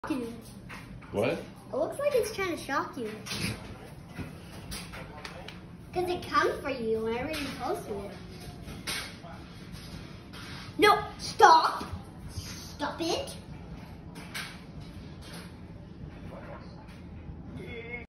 You. What? It looks like it's trying to shock you. Because it comes for you whenever you're close to it. No, stop!